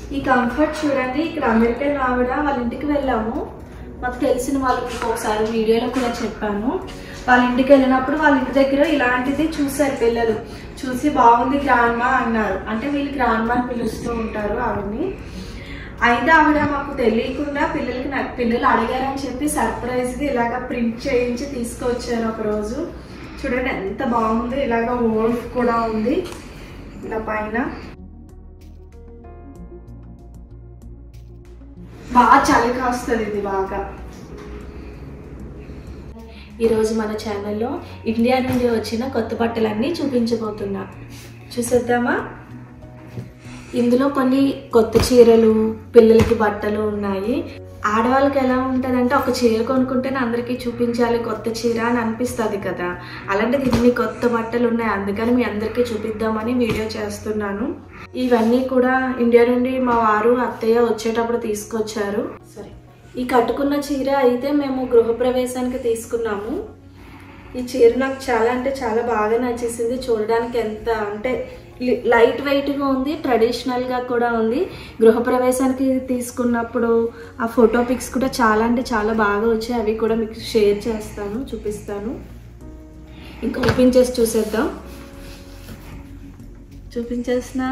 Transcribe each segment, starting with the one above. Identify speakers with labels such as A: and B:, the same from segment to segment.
A: ఈ కంఫర్ట్ చూడండి, ఇక్కడ అమెరికన్ ఆవిడ వాళ్ళ ఇంటికి వెళ్ళాము. మాకు తెలిసిన వాళ్ళకి ఒకసారి వీడియోలో కూడా చెప్పాను. వాళ్ళ ఇంటికి వెళ్ళినప్పుడు వాళ్ళ ఇంటి దగ్గర ఇలాంటిది చూసారు పిల్లలు. చూసి బాగుంది గ్రాండ్మా అన్నారు. అంటే వీళ్ళు గ్రాండ్మా అని పిలుస్తూ ఉంటారు ఆవిడని. అయితే ఆవిడ మాకు తెలియకుండా పిల్లలు అడిగారని చెప్పి సర్ప్రైజ్గా ఇలాగ ప్రింట్ చేయించి తీసుకొచ్చారు ఒకరోజు. చూడండి ఎంత బాగుంది. ఇలాగ వోల్ఫ్ కూడా ఉంది ఇలా పైన. బాగా చలి కాస్తుంది ఇది బాగా. ఈరోజు మన ఛానల్లో ఇండియా నుండి వచ్చిన కొత్త బట్టలన్నీ చూపించబోతున్నా. చూసేద్దామా? ఇందులో కొన్ని కొత్త చీరలు, పిల్లలకి బట్టలు ఉన్నాయి. ఆడవాళ్ళకి ఎలా ఉంటుందంటే ఒక చీర కొనుక్కుంటేనే అందరికీ చూపించాలి కొత్త చీర అని అనిపిస్తుంది కదా. అలాంటిది ఇన్ని కొత్త బట్టలు ఉన్నాయి, అందుకని మీ అందరికీ చూపిద్దామని వీడియో చేస్తున్నాను. ఇవన్నీ కూడా ఇండియా నుండి మా వారు అత్తయ్య వచ్చేటప్పుడు తీసుకొచ్చారు. సరే, ఈ కట్టుకున్న చీర అయితే మేము గృహప్రవేశానికి తీసుకున్నాము. ఈ చీర నాకు చాలా అంటే చాలా బాగా నచ్చేసింది. చూడడానికి ఎంత అంటే లైట్ వెయిట్గా ఉంది, ట్రెడిషనల్గా కూడా ఉంది. గృహప్రవేశానికి తీసుకున్నప్పుడు ఆ ఫోటో పిక్స్ కూడా చాలా అంటే చాలా బాగా వచ్చాయి. అవి కూడా మీకు షేర్ చేస్తాను, చూపిస్తాను. ఇంకా ఓపెన్ చేసి చూసేద్దాం. చూపించేసిన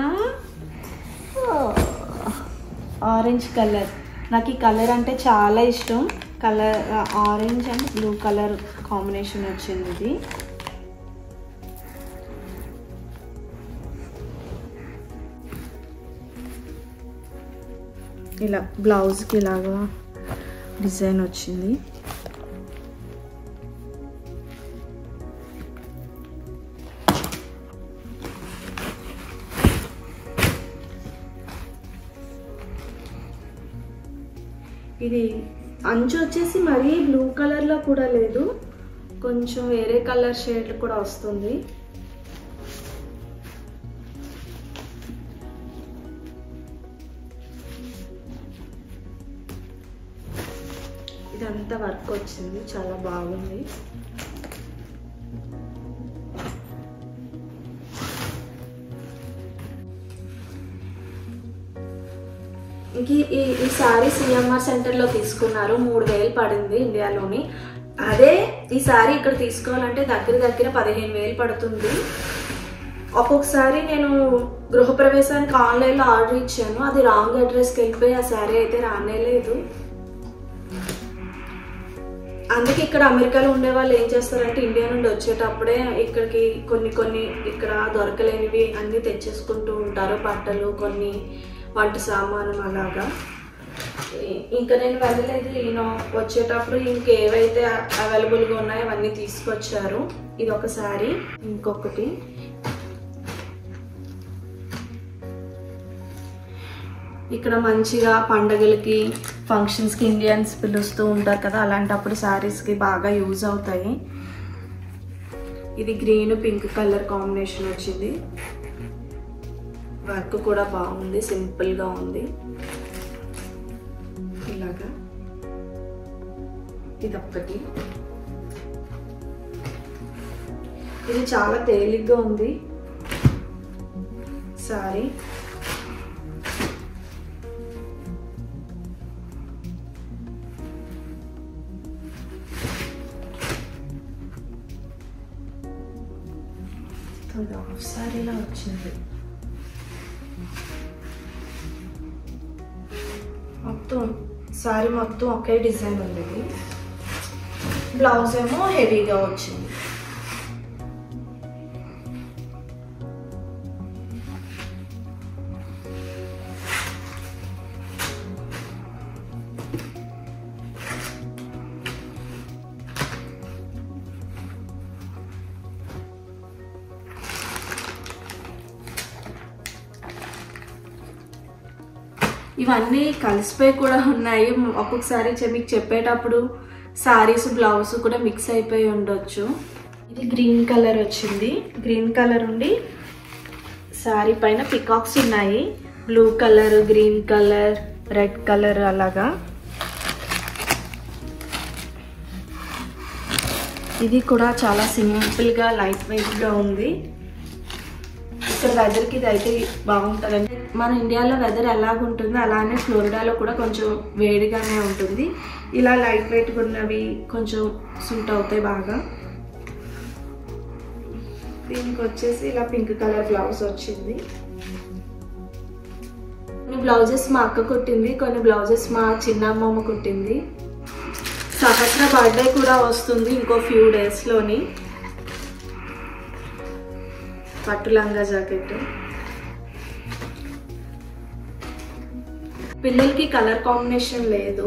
A: ఆరెంజ్ కలర్. నాకు ఈ కలర్ అంటే చాలా ఇష్టం. Colour orange and blue colour combination వచ్చింది ఇది. ఇలా బ్లౌజ్కి ఇలాగా డిజైన్ వచ్చింది. ఇది అంచు వచ్చేసి మరీ బ్లూ కలర్లో కూడా లేదు, కొంచెం వేరే కలర్ షేడ్ కూడా వస్తుంది. ఇదంతా వర్క్ వచ్చింది, చాలా బాగుంది. ఈ సారీ సిఎంఆర్ సెంటర్లో తీసుకున్నారు. 3000 పడింది ఇండియాలోని. అదే ఈ సారీ ఇక్కడ తీసుకోవాలంటే దగ్గర 15,000 పడుతుంది. ఒక్కొక్కసారి నేను గృహప్రవేశానికి ఆన్లైన్లో ఆర్డర్ ఇచ్చాను, అది రాంగ్ అడ్రస్కి వెళ్ళిపోయి ఆ సారీ అయితే రానేలేదు. అందుకే ఇక్కడ అమెరికాలో ఉండే వాళ్ళు ఏం చేస్తారంటే ఇండియా నుండి వచ్చేటప్పుడే ఇక్కడికి కొన్ని ఇక్కడ దొరకలేనివి అన్నీ తెచ్చేసుకుంటూ ఉంటారు. బట్టలు, కొన్ని వంట సామాను అలాగా. ఇంకా నేను వెళ్ళలేదు. ఈయన వచ్చేటప్పుడు ఇంకేవైతే అవైలబుల్గా ఉన్నాయో అవన్నీ తీసుకొచ్చారు. ఇది ఒక సారీ. ఇంకొకటి ఇక్కడ మంచిగా పండగలకి, ఫంక్షన్స్కి ఇండియన్స్ పిలుస్తూ ఉంటారు కదా, అలాంటప్పుడు శారీస్కి బాగా యూజ్ అవుతాయి. ఇది గ్రీన్ పింక్ కలర్ కాంబినేషన్ వచ్చింది. వర్క్ కూడా బాగుంది, సింపుల్గా ఉంది. ఇలాగా ఇదొక్కటి. ఇది చాలా తేలిగ్గా ఉంది సారీ. హాఫ్ సారీలా వచ్చింది. మొత్తం సారీ మొత్తం ఒకే డిజైన్ ఉంది. బ్లౌజ్ ఏమో హెవీగా వచ్చింది. ఇవన్నీ కలిసిపోయి కూడా ఉన్నాయి. ఒక్కొక్కసారి మీకు చెప్పేటప్పుడు సారీస్ బ్లౌజ్ కూడా మిక్స్ అయిపోయి ఉండొచ్చు. ఇది గ్రీన్ కలర్ వచ్చింది. గ్రీన్ కలర్ ఉండి సారీ పైన పికాక్స్ ఉన్నాయి. Blue colour, green colour, red colour అలాగా. ఇది కూడా చాలా సింపుల్గా లైట్ వెయిట్గా ఉంది. ఇక్కడ వెదర్కి ఇది అయితే బాగుంటుందండి. మన ఇండియాలో వెదర్ ఎలాగుంటుందో అలానే ఫ్లోరిడాలో కూడా కొంచెం వేడిగానే ఉంటుంది. ఇలా లైట్ వెయిట్గా ఉన్నవి కొంచెం సూట్ అవుతాయి బాగా. దీనికి వచ్చేసి ఇలా పింక్ కలర్ బ్లౌజ్ వచ్చింది. కొన్ని బ్లౌజెస్ మా అక్క కుట్టింది, కొన్ని బ్లౌజెస్ మా చిన్నమ్మమ్మ కుట్టింది. సహస్ర బర్త్డే కూడా వస్తుంది ఇంకో ఫ్యూ డేస్లోని. పట్టు లంగా జాకెట్. పిల్లలకి కలర్ కాంబినేషన్ లేదు,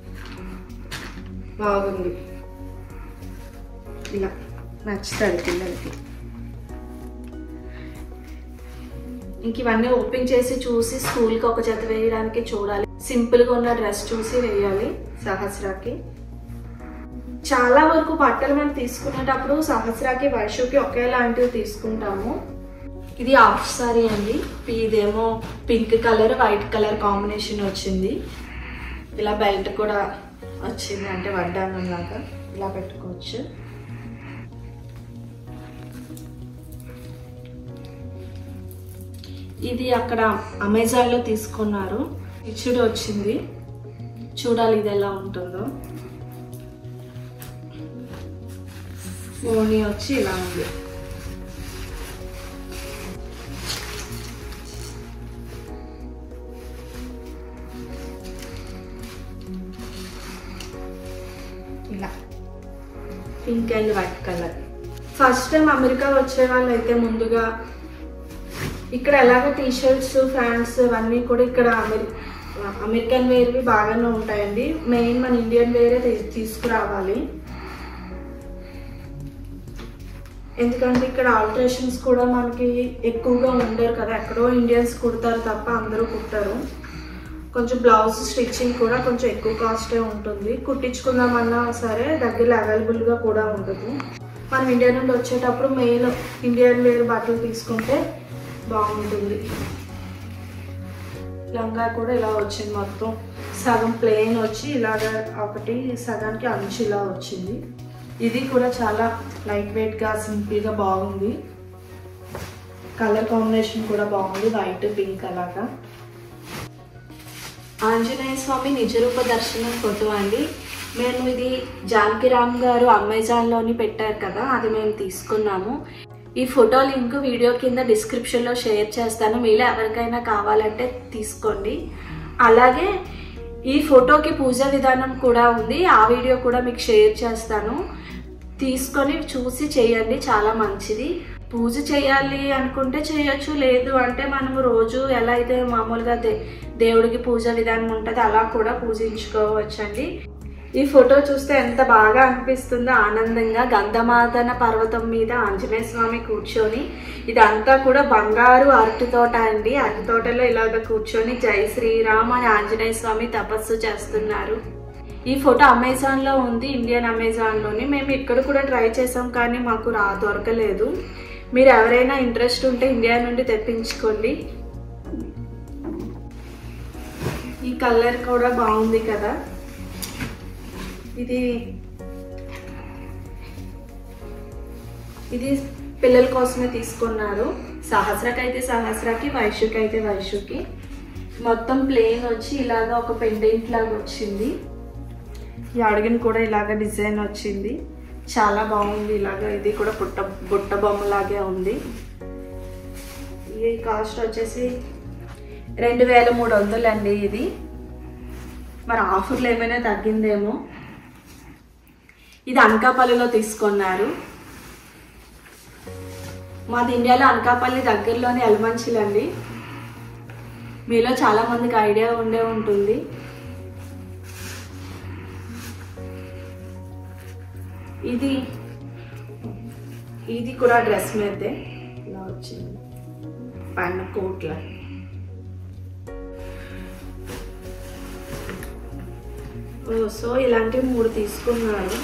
A: బాగుంది. ఇలా నచ్చుతుంది పిల్లలకి. ఇంక ఇవన్నీ ఓపెన్ చేసి చూసి స్కూల్కి ఒక జత వేయడానికి చూడాలి. సింపుల్గా ఉన్న డ్రెస్ చూసి వేయాలి సహస్రాకి. చాలా వరకు బట్టలు మనం తీసుకునేటప్పుడు సహస్రాకి వైషుకి ఒకేలాంటివి తీసుకుంటాము. ఇది హాఫ్ సారీ అండి. ఇదేమో pink colour white colour combination వచ్చింది. ఇలా బెల్ట్ కూడా వచ్చింది, అంటే వడ్డానం లాగా ఇలా పెట్టుకోవచ్చు. ఇది అక్కడ అమెజాన్లో తీసుకున్నారు, ఇచ్చుడు వచ్చింది. చూడాలి ఇది ఎలా ఉంటుందో. ఓణి వచ్చి ఇలా ఉంది. ఇలా pink and white colour. First time America వచ్చే వాళ్ళు అయితే ముందుగా ఇక్కడ ఎలాగో టీషర్ట్స్ ఫ్యాంట్స్ అవన్నీ కూడా ఇక్కడ అమెరికన్ వేర్వి బాగానే ఉంటాయండి. మెయిన్ మన ఇండియన్ వేరే తీసుకురావాలి, ఎందుకంటే ఇక్కడ ఆల్టరేషన్స్ కూడా మనకి ఎక్కువగా ఉండరు కదా. ఎక్కడో ఇండియన్స్ కుడతారు తప్ప అందరూ కుట్టరు. కొంచెం బ్లౌజ్ స్టిచ్చింగ్ కూడా కొంచెం ఎక్కువ కాస్టే ఉంటుంది. కుట్టించుకుందామన్నా సరే దగ్గరలో అవైలబుల్గా కూడా ఉండదు. మనం ఇండియా నుండి వచ్చేటప్పుడు మెయిన్ ఇండియన్ వేర్ బట్టలు తీసుకుంటే బాగుంటుంది. లంగా కూడా ఇలా వచ్చింది, మొత్తం సగం ప్లెయిన్ వచ్చి ఇలాగ ఒకటి సగానికి అంచు ఇలా వచ్చింది. ఇది కూడా చాలా లైట్ వెయిట్గా సింపుల్గా బాగుంది. కలర్ కాంబినేషన్ కూడా బాగుంది, వైట్ పింక్ అలాగా. ఆంజనేయ స్వామి నిజరూప దర్శనం ఫోటో అండి. మేము ఇది జానకిరామ్ గారు అమెజాన్లోని పెట్టారు కదా, అది మేము తీసుకున్నాము. ఈ ఫోటో లింక్ వీడియో కింద డిస్క్రిప్షన్లో షేర్ చేస్తాను, మీలో ఎవరికైనా కావాలంటే తీసుకోండి. అలాగే ఈ ఫోటోకి పూజ విధానం కూడా ఉంది, ఆ వీడియో కూడా మీకు షేర్ చేస్తాను. తీసుకొని చూసి చేయండి, చాలా మంచిది. పూజ చేయాలి అనుకుంటే చేయొచ్చు, లేదు అంటే మనము రోజు ఎలా అయితే మామూలుగా దేవుడికి పూజ విధానం ఉంటుంది అలా కూడా పూజించుకోవచ్చండి. ఈ ఫోటో చూస్తే ఎంత బాగా అనిపిస్తుందో, ఆనందంగా గంధమాదన పర్వతం మీద ఆంజనేయ స్వామి కూర్చొని, ఇదంతా కూడా బంగారు అరటి తోట అండి. అరటి తోటలో ఇలాగ కూర్చొని జై శ్రీరామ్ అని ఆంజనేయ స్వామి తపస్సు చేస్తున్నారు. ఈ ఫోటో అమెజాన్లో ఉంది, ఇండియన్ అమెజాన్లోని. మేము ఇక్కడ కూడా ట్రై చేసాం కానీ మాకు దొరకలేదు. మీరు ఎవరైనా ఇంట్రెస్ట్ ఉంటే ఇండియా నుండి తెప్పించుకోండి. ఈ కలర్ కూడా బాగుంది కదా. ఇది పిల్లల కోసమే తీసుకున్నారు. సహస్రకైతే సహస్రకి, వైషుకి అయితే వైషుకి. మొత్తం ప్లెయిన్ వచ్చి ఇలాగా ఒక పెండెంట్ లాగా వచ్చింది. ఈ అడుగుని కూడా ఇలాగ డిజైన్ వచ్చింది, చాలా బాగుంది. ఇలాగా ఇది కూడా బుట్ట బొమ్మలాగే ఉంది. ఈ కాస్ట్ వచ్చేసి 2300 అండి. ఇది మరి ఆఫర్లు ఏమైనా తగ్గిందేమో. ఇది అనకాపల్లిలో తీసుకున్నారు. మాది ఇండియాలో అనకాపల్లి దగ్గరలోని ఎలమంచిల్ అండి. మీలో చాలా మందికి ఐడియా ఉండే ఉంటుంది. ఇది కూడా డ్రెస్ మీదే ఇలా వచ్చింది, పైన కోట్ల. సో ఇలాంటివి 3 తీసుకున్నాను.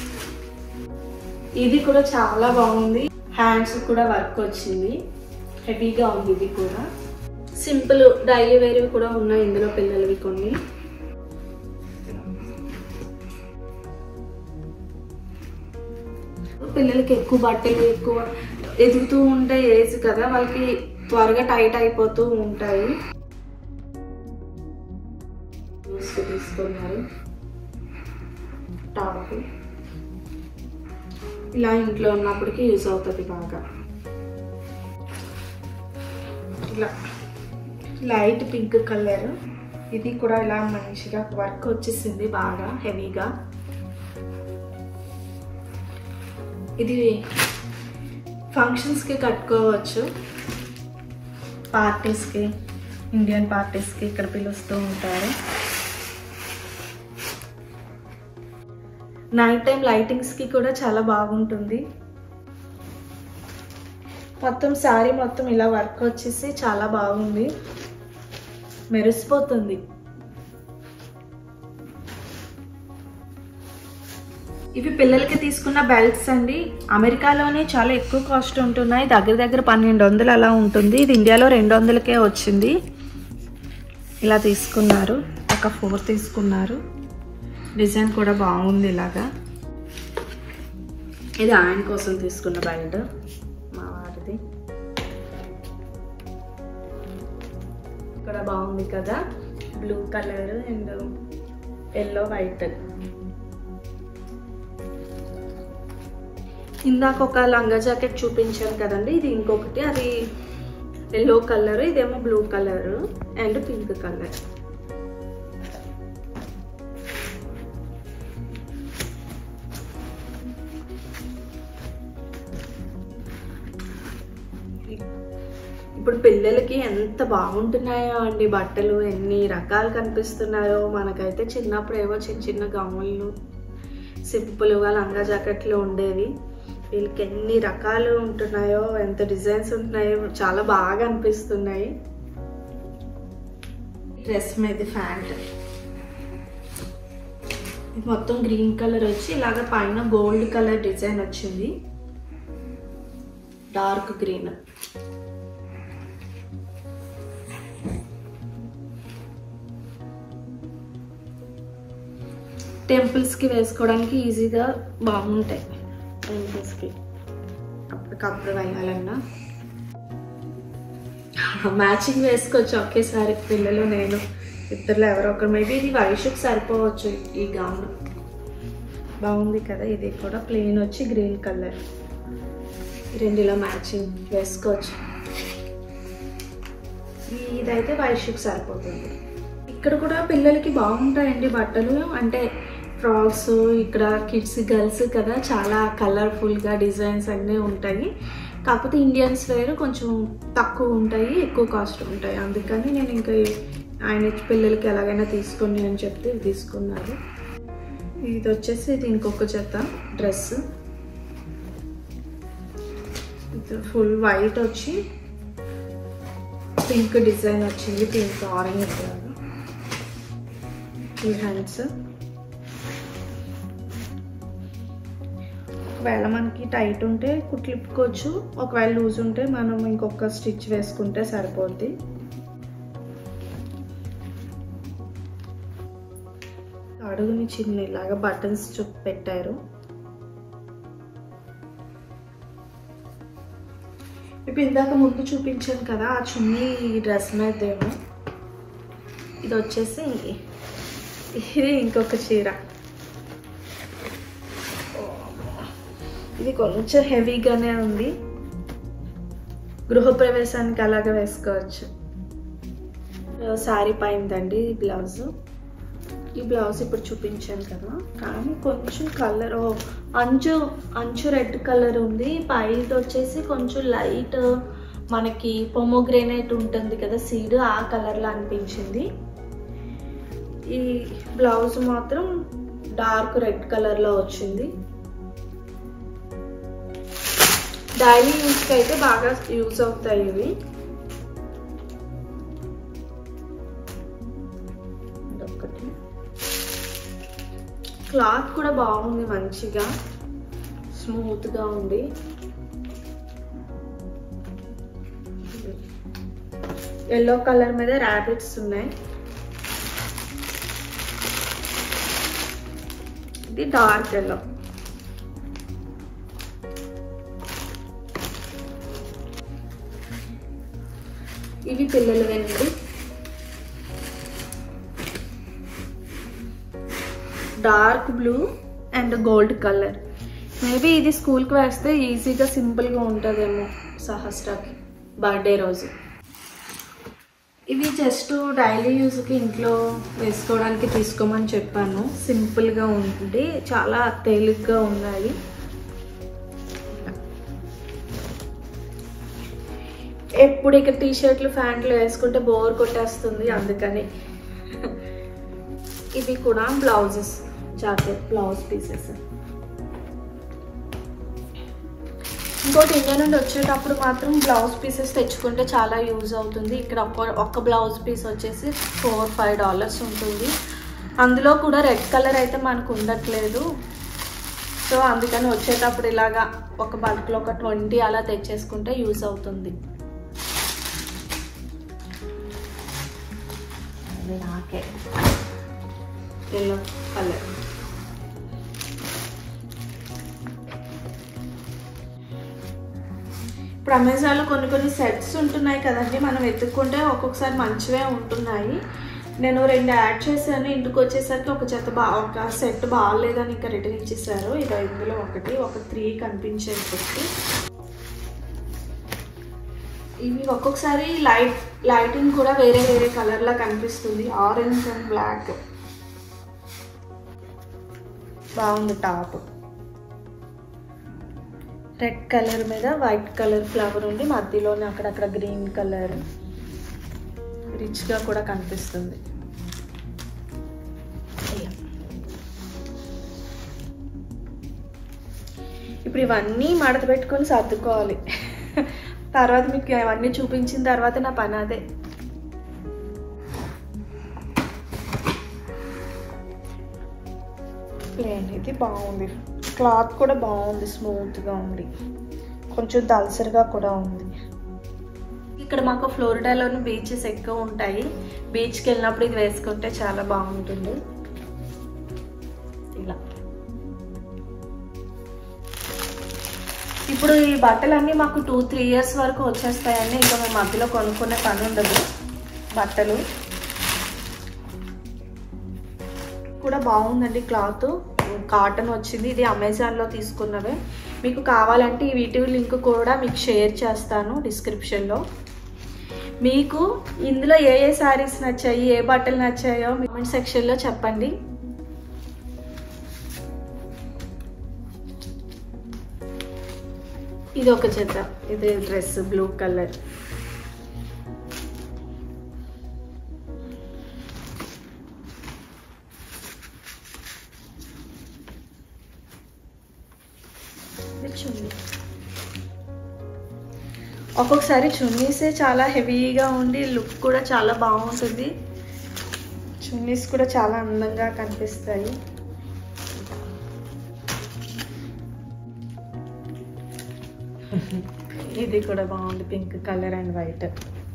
A: ఇది కూడా చాలా బాగుంది, హ్యాండ్స్ కూడా వర్క్ వచ్చింది, హెవీగా ఉంది. ఇది కూడా సింపుల్ డైలీ వేర్వి కూడా ఉన్నాయి ఇందులో, పిల్లలవి కొన్ని. పిల్లలకి ఎక్కువ బట్టలు ఎక్కువ ఎదుగుతూ ఉంటే ఏజ్ కదా, వాళ్ళకి త్వరగా టైట్ అయిపోతూ ఉంటాయి. తీసుకున్నారు టాప్, ఇలా ఇంట్లో ఉన్నప్పటికీ యూజ్ అవుతుంది బాగా. ఇలా లైట్ పింక్ కలర్, ఇది కూడా ఇలా మంచిగా వర్క్ వచ్చేసింది బాగా హెవీగా. ఇది ఫంక్షన్స్కి కట్టుకోవచ్చు, పార్టీస్కి, ఇండియన్ పార్టీస్కి ఇక్కడ పిలుస్తూ ఉంటారు. నైట్ టైం లైటింగ్స్కి కూడా చాలా బాగుంటుంది. మొత్తం శారీ మొత్తం ఇలా వర్క్ వచ్చేసి చాలా బాగుంది, మెరిసిపోతుంది. ఇవి పిల్లలకి తీసుకున్న బెల్ట్స్ అండి. అమెరికాలోనే చాలా ఎక్కువ కాస్ట్ ఉంటున్నాయి, దగ్గర దగ్గర 1200 అలా ఉంటుంది. ఇది ఇండియాలో 200కే వచ్చింది. ఇలా తీసుకున్నారు, ఒక 4 తీసుకున్నారు. డిజైన్ కూడా బాగుంది ఇలాగా. ఇది ఆయన కోసం తీసుకున్న బెల్ట్, మా వారిది. ఇక్కడ బాగుంది కదా, blue colour and yellow white. ఇందాక ఒక లంగా జాకెట్ చూపించాను కదండి, ఇది ఇంకొకటి. అది ఎల్లో కలర్, ఇదేమో blue colour and pink colour. ఇప్పుడు పిల్లలకి ఎంత బాగుంటున్నాయో అండి బట్టలు, ఎన్ని రకాలు కనిపిస్తున్నాయో. మనకైతే చిన్నప్పుడు ఏవో చిన్న చిన్న గౌన్లు, సింపుల్గా లంగా జాకెట్లు ఉండేవి. వీళ్ళకి ఎన్ని రకాలు ఉంటున్నాయో, ఎంత డిజైన్స్ ఉంటున్నాయో, చాలా బాగా అనిపిస్తున్నాయి. డ్రెస్ మీద ప్యాంట్, ఇది మొత్తం గ్రీన్ కలర్ వచ్చి ఇలాగ పైన గోల్డ్ కలర్ డిజైన్ వచ్చింది, డార్క్ గ్రీన్. టెంపుల్స్కి వేసుకోవడానికి ఈజీగా బాగుంటాయి. టెంపుల్స్కి అప్పటికప్పుడు వెళ్ళాలన్నా మ్యాచింగ్ వేసుకోవచ్చు ఒకేసారి. పిల్లలు, నేను, ఇద్దరులో ఎవరో ఒకరు. మేబీ ఇది వైషుకి సరిపోవచ్చు. ఈ గౌన్ బాగుంది కదా. ఇది కూడా ప్లెయిన్ వచ్చి గ్రీన్ కలర్. రెండులో మ్యాచింగ్ వేసుకోవచ్చు. ఇదైతే వైషుకి సరిపోతుంది. ఇక్కడ కూడా పిల్లలకి బాగుంటాయండి బట్టలు, అంటే ఫ్రాక్స్. ఇక్కడ కిడ్స్, గర్ల్స్ కదా, చాలా కలర్ఫుల్గా డిజైన్స్ అన్నీ ఉంటాయి. కాకపోతే ఇండియన్స్ వేర్ కొంచెం తక్కువ ఉంటాయి, ఎక్కువ కాస్ట్ ఉంటాయి. అందుకని నేను ఇంకా ఆయన పిల్లలకి ఎలాగైనా తీసుకోండి అని చెప్తే తీసుకున్నారు. ఇది వచ్చేసి ఇది ఇంకొక జత డ్రెస్. ఇది ఫుల్ వైట్ వచ్చి పింక్ డిజైన్ వచ్చింది, పింక్ ఆరెంజ్ లాగా. ఈ హ్యాండ్స్ ఒకవేళ మనకి టైట్ ఉంటే కుట్లిప్పుకోవచ్చు, ఒకవేళ లూజ్ ఉంటే మనం ఇంకొక స్టిచ్ వేసుకుంటే సరిపోద్ది. అడుగుని చిన్న ఇలాగా బటన్స్ పెట్టారు. ఇప్పుడు ఇందాక ముందు చూపించాను కదా ఆ చున్నీ డ్రెస్ మీదేమో. ఇది వచ్చేసి ఇది ఇంకొక చీర. ఇది కొంచెం హెవీగానే ఉంది, గృహప్రవేశానికి అలాగే వేసుకోవచ్చు. శారీ పైందండి ఈ బ్లౌజ్. ఈ బ్లౌజ్ ఇప్పుడు చూపించాను కదా, కానీ కొంచెం కలర్ అంచు రెడ్ కలర్ ఉంది. పైది వచ్చేసి కొంచెం లైట్ మనకి పొమోగ్రేనేట్ ఉంటుంది కదా సీడ్, ఆ కలర్లో అనిపించింది. ఈ బ్లౌజ్ మాత్రం డార్క్ రెడ్ కలర్లో వచ్చింది. డైలీ యూస్కి అయితే బాగా యూజ్ అవుతాయి ఇవి. ఇదొక్కటి. క్లాత్ కూడా బాగుంది, మంచిగా స్మూత్గా ఉంది. ఎల్లో కలర్ మీద ర్యాబిట్స్ ఉన్నాయి. ఇది డార్క్ ఎల్లో. ఇవి పిల్లలవేనండి. Dark blue and gold colour. Maybe ఇది స్కూల్కి వేస్తే ఈజీగా సింపుల్గా ఉంటుందేమో సహస్రాకి బర్త్డే రోజు. ఇవి జస్ట్ డైలీ యూజ్కి ఇంట్లో వేసుకోవడానికి తీసుకోమని చెప్పాను. సింపుల్గా ఉంటుంది, చాలా తేలిగ్గా ఉన్నాయి. ఎప్పుడు ఇక టీషర్ట్లు ప్యాంట్లు వేసుకుంటే బోర్ కొట్టేస్తుంది, అందుకని. ఇవి కూడా బ్లౌజెస్, జాకెట్ బ్లౌజ్ పీసెస్. ఇంకోటి ఇండియా నుండి వచ్చేటప్పుడు మాత్రం బ్లౌజ్ పీసెస్ తెచ్చుకుంటే చాలా యూజ్ అవుతుంది. ఇక్కడ ఒక్క బ్లౌజ్ పీస్ వచ్చేసి $4-5 ఉంటుంది. అందులో కూడా రెడ్ కలర్ అయితే మనకు ఉండట్లేదు. సో అందుకని వచ్చేటప్పుడు ఇలాగా ఒక బల్క్లో ఒక 20 అలా తెచ్చేసుకుంటే యూజ్ అవుతుంది. నాకే ఎల్లో కలర్. ఇప్పుడు అమెజాన్లో కొన్ని సెట్స్ ఉంటున్నాయి కదండి, మనం వెతుక్కుంటే ఒక్కొక్కసారి మంచివే ఉంటున్నాయి. నేను 2 యాడ్ చేశాను. ఇంటికి వచ్చేసరికి ఒక సెట్ బాగాలేదని ఇంకా రిటర్న్ ఇచ్చేసారు. ఇక ఇందులో ఒక 3 కనిపించాయి పెట్టి. ఇవి ఒక్కొక్కసారి లైటింగ్ కూడా వేరే కలర్లా కనిపిస్తుంది. Orange and black. బాగుంది టాప్. రెడ్ కలర్ మీద వైట్ కలర్ ఫ్లవర్ ఉండి మధ్యలోనే అక్కడక్కడ గ్రీన్ కలర్ రిచ్గా కూడా కనిపిస్తుంది. ఇప్పుడు ఇవన్నీ మడత పెట్టుకొని సర్దుకోవాలి. తర్వాత మీకు అవన్నీ చూపించిన తర్వాత నా పని అదే. ప్లేన్ ఇది బాగుంది, క్లాత్ కూడా బాగుంది, స్మూత్గా ఉంది, కొంచెం దల్సరిగా కూడా ఉంది. ఇక్కడ మాకు ఫ్లోరిడాలోని బీచెస్ ఎక్కువ ఉంటాయి. బీచ్కి వెళ్ళినప్పుడు ఇది వేసుకుంటే చాలా బాగుంటుంది. ఇలా ఇప్పుడు ఈ బట్టలన్నీ మాకు 2-3 ఇయర్స్ వరకు వచ్చేస్తాయండి. ఇంకా మేము మధ్యలో కొనుక్కునే పని ఉండదు. బట్టలు కూడా బాగుందండి, క్లాత్ కాటన్ వచ్చింది. ఇది అమెజాన్లో తీసుకున్నవే. మీకు కావాలంటే ఈ వీటి లింక్ కూడా మీకు షేర్ చేస్తాను డిస్క్రిప్షన్లో. మీకు ఇందులో ఏ శారీస్ నచ్చాయి, ఏ బట్టలు నచ్చాయో కామెంట్ సెక్షన్లో చెప్పండి. ఇది ఒక జత, ఇది డ్రెస్ బ్లూ కలర్. చున్నీ. ఒక్కొక్కసారి చున్నీసే చాలా హెవీగా ఉండి లుక్ కూడా చాలా బాగుంటుంది. చున్నీస్ కూడా చాలా అందంగా కనిపిస్తాయి. ఇది కూడా బాగుంది, పింక్ కలర్ అండ్ వైట్.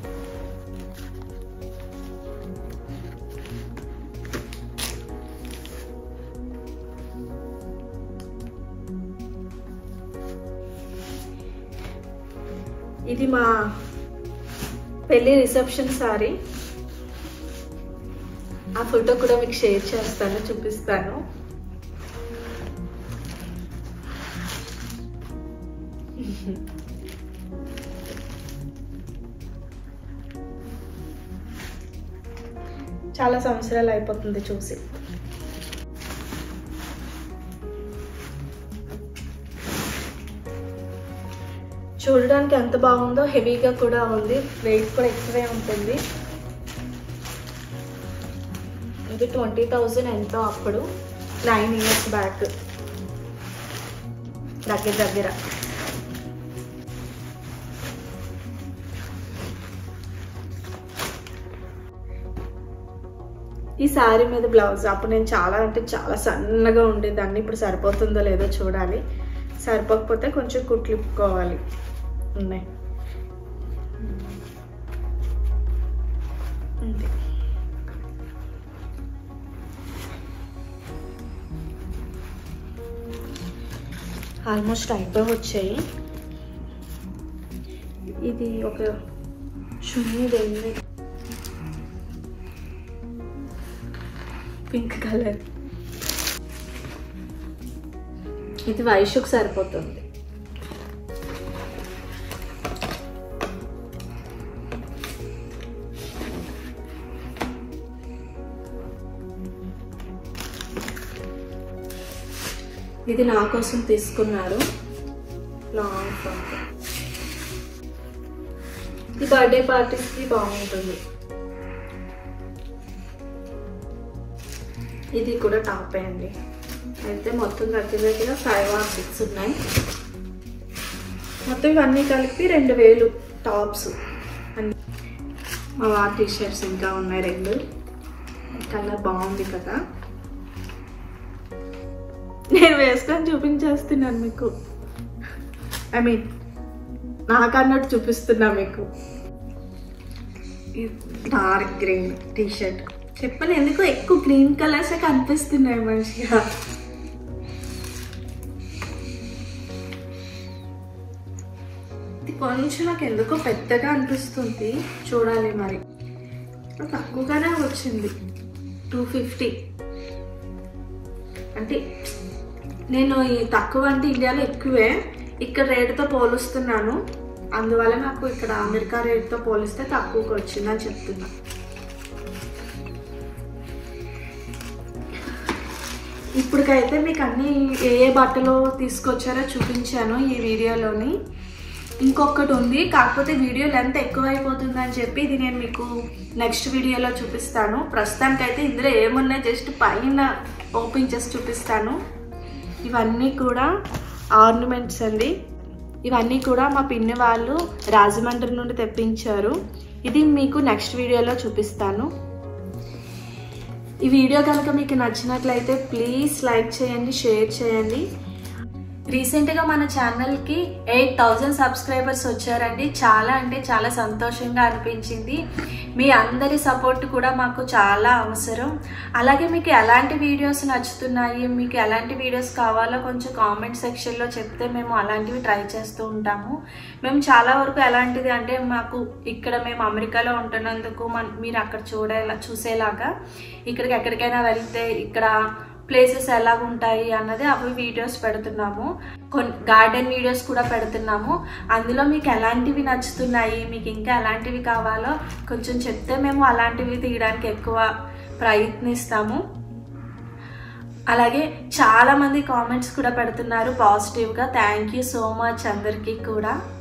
A: ఇది మా పెళ్లి రిసెప్షన్ సారీ. ఆ ఫోటో కూడా మీకు షేర్ చేస్తాను, చూపిస్తాను. చాలా సంవత్సరాలు అయిపోతుంది చూసి. చూడడానికి ఎంత బాగుందో, హెవీగా కూడా ఉంది, వెయిట్ కూడా ఎక్కువే ఉంటుంది. ఇది 20,000 ఎంతో అప్పుడు, 9 ఇయర్స్ బ్యాక్ దగ్గర. ఈ శారీ మీద బ్లౌజ్ అప్పుడు నేను చాలా అంటే చాలా సన్నగా ఉండేదాన్ని. ఇప్పుడు సరిపోతుందో లేదో చూడాలి. సరిపోకపోతే కొంచెం కుట్లిప్పుకోవాలి. ఉన్నాయి అంతే. ఆల్మోస్ట్ అయిపోయి వచ్చాయి. ఇది ఒక పింక్ కలర్, ఇది వైషుకు సరిపోతుంది. ఇది నా కోసం తీసుకున్నారు లాంగ్ ఫ్రాక్. ఇది బర్త్డే పార్టీస్కి బాగుంటుంది. ఇది కూడా టాపే అండి. అయితే మొత్తం దగ్గర 5 or 6 ఉన్నాయి. మొత్తం ఇవన్నీ కలిపి 2000 టాప్స్. మా వారి టీషర్ట్స్ ఇంకా ఉన్నాయి 2. కలర్ బాగుంది కదా, నేను వేసుకొని చూపించేస్తున్నాను మీకు. ఐ మీన్ నాకన్నట్టు చూపిస్తున్నా మీకు. Dark green T-shirt. చెప్పను ఎందుకు ఎక్కువ గ్రీన్ కలర్సే కనిపిస్తున్నాయి మంచిగా. ఇది కొంచెం నాకు ఎందుకో పెద్దగా అనిపిస్తుంది, చూడాలి మరి. తక్కువగానే వచ్చింది 250. అంటే నేను ఈ తక్కువ అంటే ఇండియాలో ఎక్కువే, ఇక్కడ రేటుతో పోలుస్తున్నాను. అందువల్ల నాకు ఇక్కడ అమెరికా రేటుతో పోలిస్తే తక్కువకి వచ్చిందని చెప్తున్నా. ఇప్పటికైతే మీకు అన్నీ ఏ బట్టలు తీసుకొచ్చారో చూపించాను ఈ వీడియోలోని. ఇంకొకటి ఉంది, కాకపోతే వీడియో లెంత్ ఎక్కువైపోతుందని చెప్పి ఇది నేను మీకు నెక్స్ట్ వీడియోలో చూపిస్తాను. ప్రస్తుతానికైతే ఇందులో ఏమున్నాయి జస్ట్ పైన ఓపెన్ చేసి చూపిస్తాను. ఇవన్నీ కూడా ఆర్నమెంట్స్ అండి. ఇవన్నీ కూడా మా పిన్ని వాళ్ళు రాజమండ్రి నుండి తెప్పించారు. ఇది మీకు నెక్స్ట్ వీడియోలో చూపిస్తాను. ఈ వీడియో కనుక మీకు నచ్చినట్లయితే ప్లీజ్ లైక్ చేయండి, షేర్ చేయండి. రీసెంట్గా మన ఛానల్కి 8000 సబ్స్క్రైబర్స్ వచ్చారండి. చాలా అంటే చాలా సంతోషంగా అనిపించింది. మీ అందరి సపోర్ట్ కూడా మాకు చాలా అవసరం. అలాగే మీకు ఎలాంటి వీడియోస్ నచ్చుతున్నాయి, మీకు ఎలాంటి వీడియోస్ కావాలో కొంచెం కామెంట్ సెక్షన్లో చెప్తే మేము అలాంటివి ట్రై చేస్తూ ఉంటాము. మేము చాలా వరకు ఎలాంటిది అంటే మాకు ఇక్కడ మేము అమెరికాలో ఉంటున్నందుకు మీరు అక్కడ చూసేలాగా ఇక్కడికి ఎక్కడికైనా వెళ్తే ఇక్కడ ప్లేసెస్ ఎలాగుంటాయి అన్నది అవి వీడియోస్ పెడుతున్నాము. గార్డెన్ వీడియోస్ కూడా పెడుతున్నాము. అందులో మీకు ఎలాంటివి నచ్చుతున్నాయి, మీకు ఇంకా ఎలాంటివి కావాలో కొంచెం చెప్తే మేము అలాంటివి తీయడానికి ఎక్కువ ప్రయత్నిస్తాము. అలాగే చాలామంది కామెంట్స్ కూడా పెడుతున్నారు పాజిటివ్గా. థ్యాంక్ యూ సో మచ్ అందరికీ కూడా.